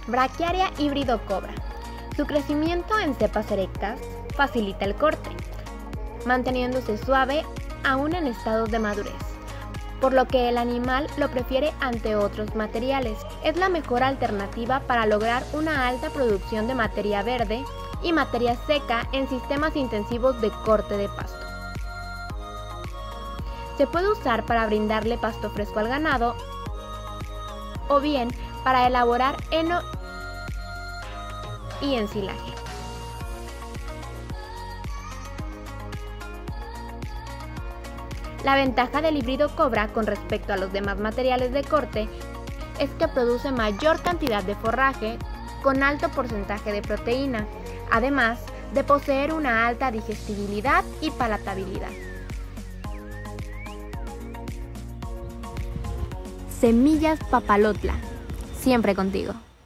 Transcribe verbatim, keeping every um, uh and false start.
Braquiaria híbrido cobra. Su crecimiento en cepas erectas facilita el corte, manteniéndose suave aún en estados de madurez, por lo que el animal lo prefiere ante otros materiales. Es la mejor alternativa para lograr una alta producción de materia verde y materia seca en sistemas intensivos de corte de pasto. Se puede usar para brindarle pasto fresco al ganado o bien para elaborar heno y ensilaje. La ventaja del híbrido cobra con respecto a los demás materiales de corte es que produce mayor cantidad de forraje con alto porcentaje de proteína, además de poseer una alta digestibilidad y palatabilidad. Semillas Papalotla, siempre contigo.